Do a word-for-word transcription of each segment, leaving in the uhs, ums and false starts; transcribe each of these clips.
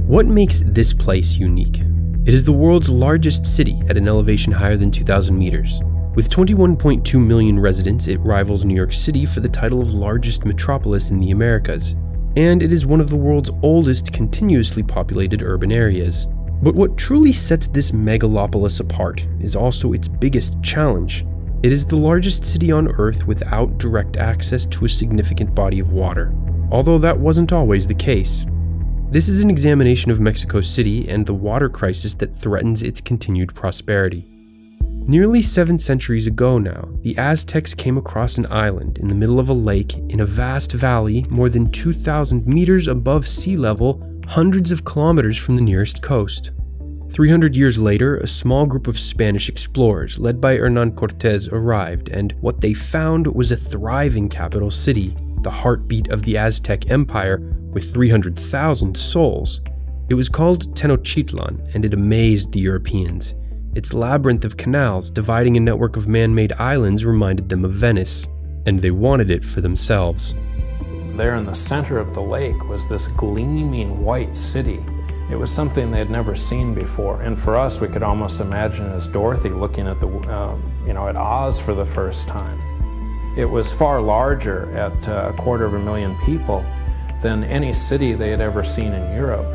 What makes this place unique? It is the world's largest city at an elevation higher than two thousand meters. With twenty-one point two million residents, it rivals New York City for the title of largest metropolis in the Americas, and it is one of the world's oldest continuously populated urban areas. But what truly sets this megalopolis apart is also its biggest challenge. It is the largest city on Earth without direct access to a significant body of water, although that wasn't always the case. This is an examination of Mexico City and the water crisis that threatens its continued prosperity. Nearly seven centuries ago now, the Aztecs came across an island in the middle of a lake in a vast valley more than two thousand meters above sea level, hundreds of kilometers from the nearest coast. three hundred years later, a small group of Spanish explorers led by Hernan Cortés arrived, and what they found was a thriving capital city, the heartbeat of the Aztec Empire with three hundred thousand souls. It was called Tenochtitlan, and it amazed the Europeans. Its labyrinth of canals dividing a network of man-made islands reminded them of Venice, and they wanted it for themselves. There in the center of the lake was this gleaming white city. It was something they had never seen before, and for us, we could almost imagine it as Dorothy looking at the, uh, you know, at Oz for the first time. It was far larger, at uh, a quarter of a million people, than any city they had ever seen in Europe.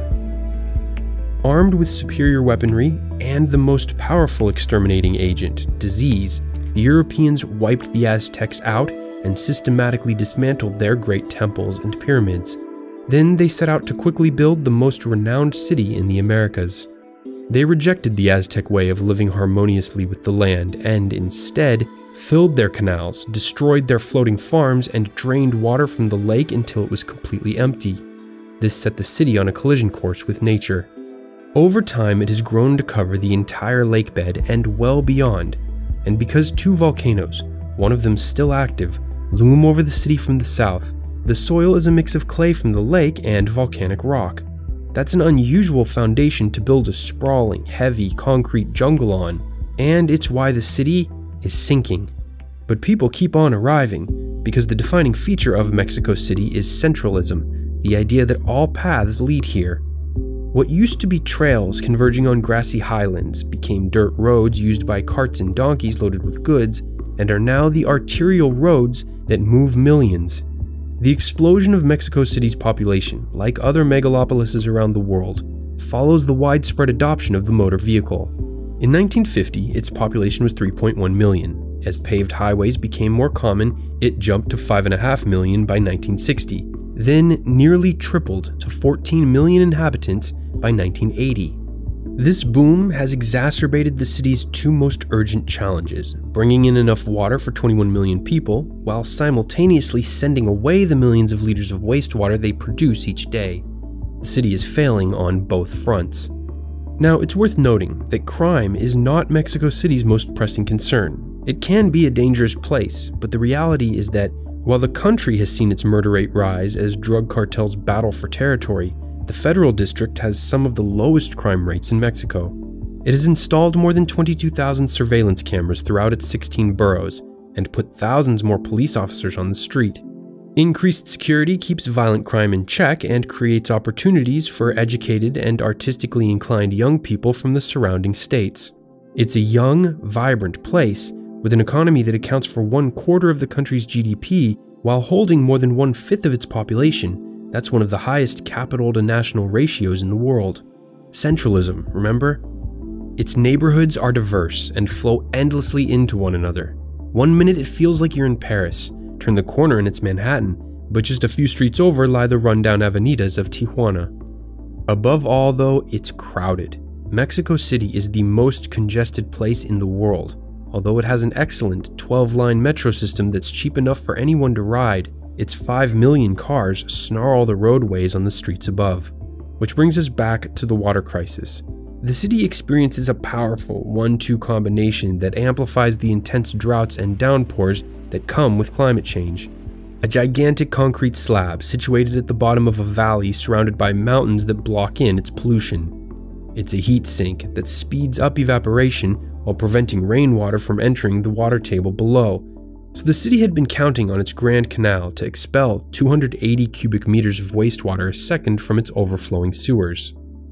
Armed with superior weaponry and the most powerful exterminating agent, disease, the Europeans wiped the Aztecs out and systematically dismantled their great temples and pyramids. Then they set out to quickly build the most renowned city in the Americas. They rejected the Aztec way of living harmoniously with the land and instead filled their canals, destroyed their floating farms, and drained water from the lake until it was completely empty. This set the city on a collision course with nature. Over time, it has grown to cover the entire lake bed and well beyond, and because two volcanoes, one of them still active, loom over the city from the south, the soil is a mix of clay from the lake and volcanic rock. That's an unusual foundation to build a sprawling, heavy, concrete jungle on, and it's why the city is sinking. But people keep on arriving, because the defining feature of Mexico City is centralism, the idea that all paths lead here. What used to be trails converging on grassy highlands became dirt roads used by carts and donkeys loaded with goods, and are now the arterial roads that move millions. The explosion of Mexico City's population, like other megalopolises around the world, follows the widespread adoption of the motor vehicle. In nineteen fifty, its population was three point one million. As paved highways became more common, it jumped to five point five million by nineteen sixty, then nearly tripled to fourteen million inhabitants by nineteen eighty. This boom has exacerbated the city's two most urgent challenges, bringing in enough water for twenty-one million people, while simultaneously sending away the millions of liters of wastewater they produce each day. The city is failing on both fronts. Now, it's worth noting that crime is not Mexico City's most pressing concern. It can be a dangerous place, but the reality is that while the country has seen its murder rate rise as drug cartels battle for territory, the federal district has some of the lowest crime rates in Mexico. It has installed more than twenty-two thousand surveillance cameras throughout its sixteen boroughs and put thousands more police officers on the street. Increased security keeps violent crime in check and creates opportunities for educated and artistically inclined young people from the surrounding states. It's a young, vibrant place with an economy that accounts for one quarter of the country's G D P while holding more than one-fifth of its population. That's one of the highest capital to national ratios in the world. Centralism, remember? Its neighborhoods are diverse and flow endlessly into one another. One minute it feels like you're in Paris, turn the corner and it's Manhattan, but just a few streets over lie the rundown avenidas of Tijuana. Above all though, it's crowded. Mexico City is the most congested place in the world. Although it has an excellent twelve-line metro system that's cheap enough for anyone to ride, its five million cars snarl the roadways on the streets above. Which brings us back to the water crisis. The city experiences a powerful one two combination that amplifies the intense droughts and downpours that come with climate change. A gigantic concrete slab situated at the bottom of a valley surrounded by mountains that block in its pollution. It's a heat sink that speeds up evaporation while preventing rainwater from entering the water table below. So the city had been counting on its Grand Canal to expel two hundred eighty cubic meters of wastewater a second from its overflowing sewers.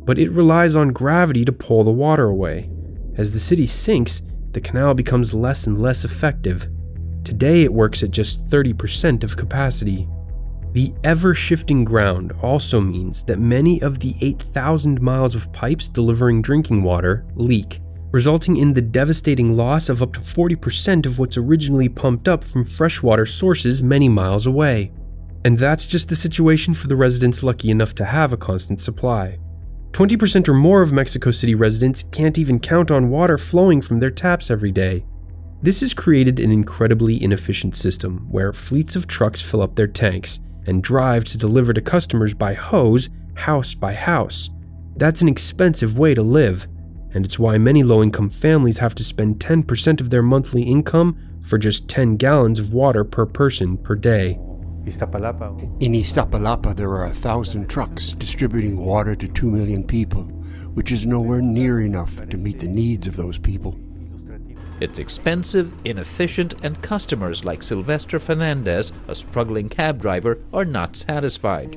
but it relies on gravity to pull the water away. As the city sinks, the canal becomes less and less effective. Today it works at just thirty percent of capacity. The ever-shifting ground also means that many of the eight thousand miles of pipes delivering drinking water leak, resulting in the devastating loss of up to forty percent of what's originally pumped up from freshwater sources many miles away. And that's just the situation for the residents lucky enough to have a constant supply. twenty percent or more of Mexico City residents can't even count on water flowing from their taps every day. This has created an incredibly inefficient system where fleets of trucks fill up their tanks and drive to deliver to customers by hose, house by house. That's an expensive way to live, and it's why many low-income families have to spend ten percent of their monthly income for just ten gallons of water per person per day. In Iztapalapa, there are a thousand trucks distributing water to two million people, which is nowhere near enough to meet the needs of those people. It's expensive, inefficient, and customers like Sylvester Fernandez, a struggling cab driver, are not satisfied.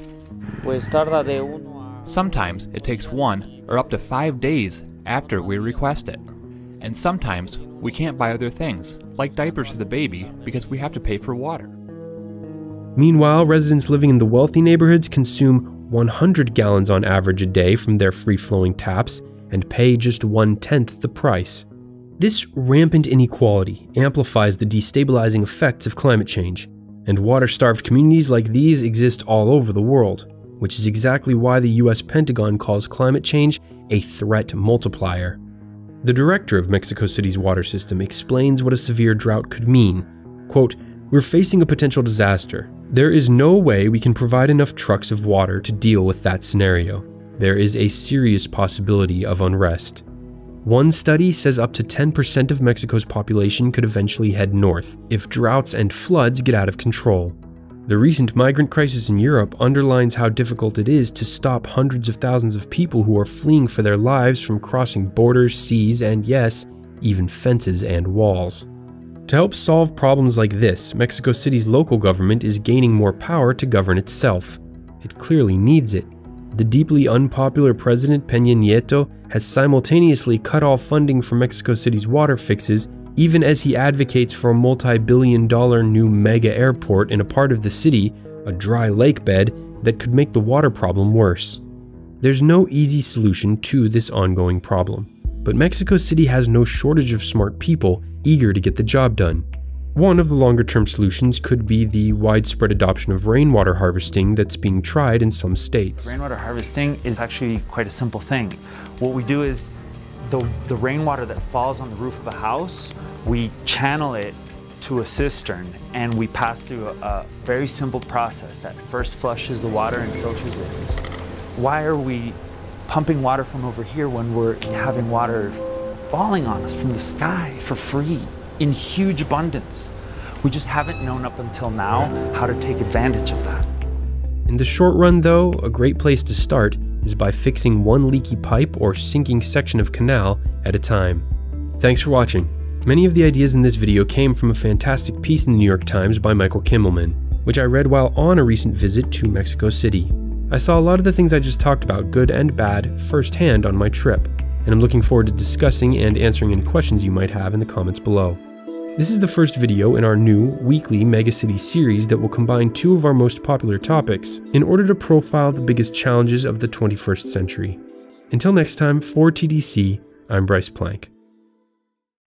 Sometimes it takes one or up to five days after we request it. And sometimes we can't buy other things, like diapers for the baby, because we have to pay for water. Meanwhile, residents living in the wealthy neighborhoods consume one hundred gallons on average a day from their free-flowing taps and pay just one-tenth the price. This rampant inequality amplifies the destabilizing effects of climate change, and water-starved communities like these exist all over the world, which is exactly why the U S Pentagon calls climate change a threat multiplier. The director of Mexico City's water system explains what a severe drought could mean. Quote, "We're facing a potential disaster. There is no way we can provide enough trucks of water to deal with that scenario. There is a serious possibility of unrest." One study says up to ten percent of Mexico's population could eventually head north if droughts and floods get out of control. The recent migrant crisis in Europe underlines how difficult it is to stop hundreds of thousands of people who are fleeing for their lives from crossing borders, seas, and yes, even fences and walls. To help solve problems like this, Mexico City's local government is gaining more power to govern itself. It clearly needs it. The deeply unpopular President Peña Nieto has simultaneously cut off funding for Mexico City's water fixes, even as he advocates for a multi-billion dollar new mega airport in a part of the city, a dry lake bed, that could make the water problem worse. There's no easy solution to this ongoing problem, but Mexico City has no shortage of smart people eager to get the job done. One of the longer-term solutions could be the widespread adoption of rainwater harvesting that's being tried in some states. Rainwater harvesting is actually quite a simple thing. What we do is the, the rainwater that falls on the roof of a house, we channel it to a cistern and we pass through a, a very simple process that first flushes the water and filters it. Why are we pumping water from over here when we're having water falling on us from the sky for free? In huge abundance. We just haven't known up until now how to take advantage of that. In the short run though, a great place to start is by fixing one leaky pipe or sinking section of canal at a time. Thanks for watching. Many of the ideas in this video came from a fantastic piece in the New York Times by Michael Kimmelman, which I read while on a recent visit to Mexico City. I saw a lot of the things I just talked about, good and bad, firsthand on my trip, and I'm looking forward to discussing and answering any questions you might have in the comments below. This is the first video in our new weekly Megacity series that will combine two of our most popular topics in order to profile the biggest challenges of the twenty-first century. Until next time, for T D C, I'm Bryce Plank.